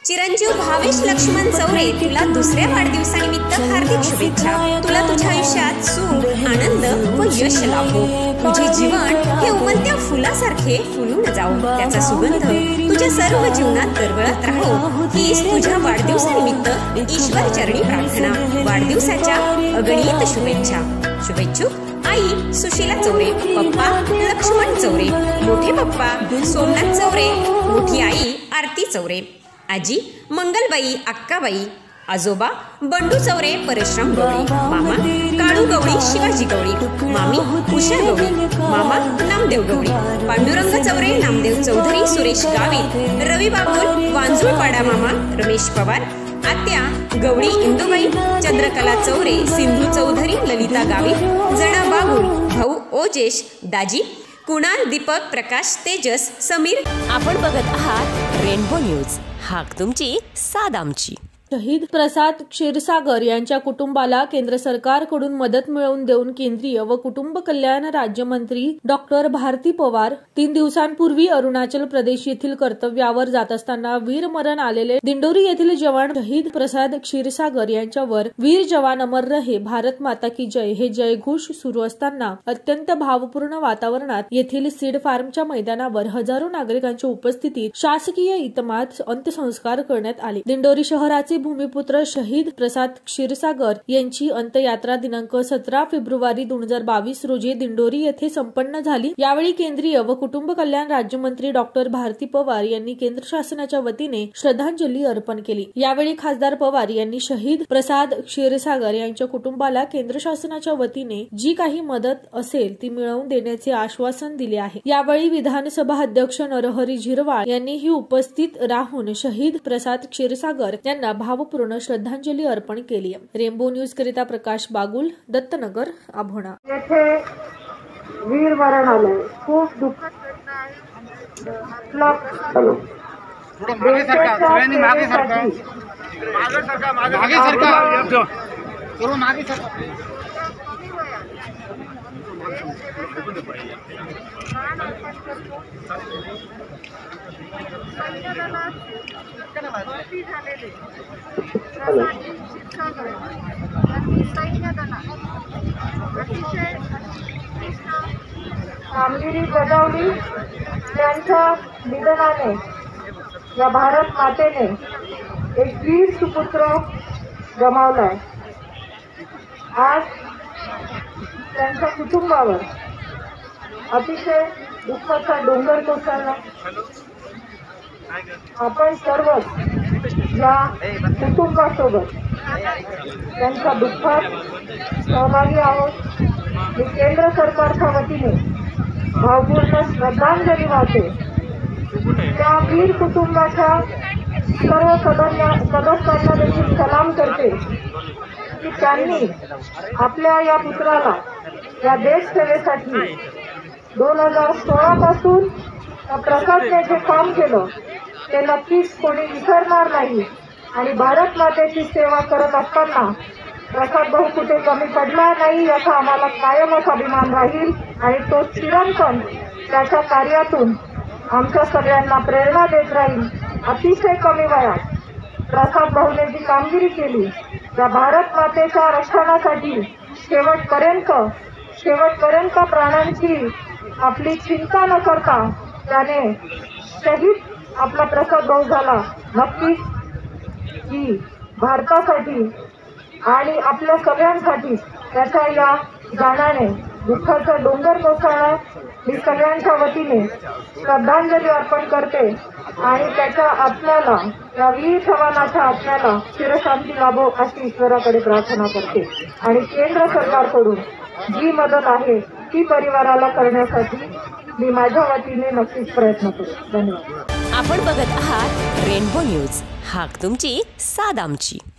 चिरंजीव भावेश लक्ष्मण चौरे, तुला दुसऱ्या वाढदिवसानिमित्त हार्दिक शुभेच्छा। तुला तुझ्या आयुष्यात सुख, आनंद व यश लाभो। तुझे जीवन हे उमलत्या फुलासारखे फुलून जावो, त्याचा सुगंध तुझ्या सर्व जीवनात दरवळत राहो, हीच तुझ्या वाढदिवसानिमित्त ईश्वर चरणी प्रार्थना। वाढदिवसाच्या अगणित शुभेच्छा। शुभेच्छुक आई सुशीला चौरे, पप्पा लक्ष्मण चौरे, मोठे पप्पा सोमनाथ चौरे, मोठी आई आरती चौरे, आजी मंगलबाई अक्काबाई, आजोबा बंडू चौरे परशुराम गवळी, मामा काळू गवळी शिवाजी गवळी, मामी उषा गवळी, मामा नामदेव गवळी, पांडुरंग चौरे नामदेव चौधरी, सुरेश गावित, रवी बाबुल वांजुळपाडा, मामा रमेश पवार, आत्या गवळी इंदुबाई, चंद्रकला चौरे, सिंधू चौधरी, ललिता गावित, जना बागुल, भाऊ ओजेश, दाजी कुणाल, दीपक, प्रकाश, तेजस, समीर। आपण बघत आहात रेनबो न्यूज, हाक तुमची साद आमची। शहीद प्रसाद क्षीरसागर यांच्या कुटुंबाला केंद्र सरकारकडून मदत मिळवून देऊन केंद्रीय व कुटुंब कल्याण राज्यमंत्री डॉक्टर भारती पवार 3 दिवसांपूर्वी अरुणाचल प्रदेश येथील कर्तव्यावर जात असताना वीरमरण आलेले दिंडोरी येथील जवान शहीद प्रसाद क्षीरसागर यांच्यावर वीर जवान अमर रहे, भारत माता की जय हे जयघोष सुरू असताना अत्यंत भावपूर्ण वातावरणात येथील सीड फार्मच्या मैदानावर हजारो नागरिकांच्या उपस्थितीत शासकीय इतमामात अंत्यसंस्कार करण्यात आले। दिंडोरी शहराचे भूमिपुत्र शहीद प्रसाद क्षीरसागर यांची अंत्ययात्रा दिनांक 17 फेब्रुवारी 2022 रोजी दिंडोरी येथे संपन्न झाली। यावेळी केंद्रीय व कुटुंब कल्याण राज्यमंत्री डॉक्टर भारती पवार यांनी केंद्र शासनाच्या वतीने श्रद्धांजली अर्पण केली। यावेळी खासदार पवार यांनी शहीद प्रसाद क्षीरसागर यांच्या कुटुंबाला केंद्र शासनाच्या वतीने जी काही मदत असेल ती मिळवून देण्याचे आश्वासन दिले आहे। यावेळी विधानसभा अध्यक्ष नरहरी झिरवाळ यांनीही उपस्थित राहून शहीद प्रसाद क्षीरसागर यांना भावपूर्ण श्रद्धांजली अर्पण केली। रेनबो न्यूज करिता प्रकाश बागुल, दत्तनगर, आभोणा। येथे वीर मरण आले, खूप दुःख। हॅलो, मागे सरका, सगळ्यांनी मागे सरका, मागे सरका, थोडं मागे सरका। कामगिरी बजावली, त्यांच्या निधनाने या भारत मातेने एक वीर सुपुत्र गमावलाय। आज त्यांच्या कुटुंबावर अतिशय दुःखाचा डोंगर कोसळला। आपण सर्वच या कुटुंबासोबत त्यांच्या दुःखात सहभागी आहोत। मी केंद्र सरकारच्या वतीने भावपूर्ण श्रद्धांजली वाहते। त्या वीर कुटुंबाच्या सर्व सदस्यांना देखील सलाम करते की त्यांनी आपल्या या पुत्राला या देश सेवेसाठी 2016 पासून प्रसादने जे काम केलं ते नक्कीच कोणी विसरणार नाही। आणि भारत मातेची सेवा करत असताना प्रसाद भाऊ कुठे कमी पडला नाही याचा आम्हाला कायमच अभिमान राहील। आणि तो चिरंतन त्याच्या कार्यातून आमच्या सगळ्यांना प्रेरणा देत राहील। अतिशय कमी वयात प्रसाद भाऊने जी कामगिरी केली त्या भारत मातेच्या रक्षणासाठी शेवटपर्यंत प्राणांची आपली चिंता न करता त्याने शहीद आपला प्रसाद भाऊ झाला। नक्कीच की भारतासाठी आणि आपल्या सगळ्यांसाठी त्याच्या या जाण्याने दुःखाचा डोंगर कोसळला। मी सगळ्यांच्या वतीने श्रद्धांजली अर्पण करते आणि त्याच्या आत्म्याला, या वीर जवानाच्या आत्म्याला चिरशांती लाभो अशी ईश्वराकडे प्रार्थना करते। आणि केंद्र सरकारकडून जी मदत आहे ती परिवाराला करण्यासाठी मी माझ्या वतीने नक्कीच प्रयत्न करू। धन्यवाद। आपण बघत आहात रेनबो न्यूज, हाक तुमची साद आमची।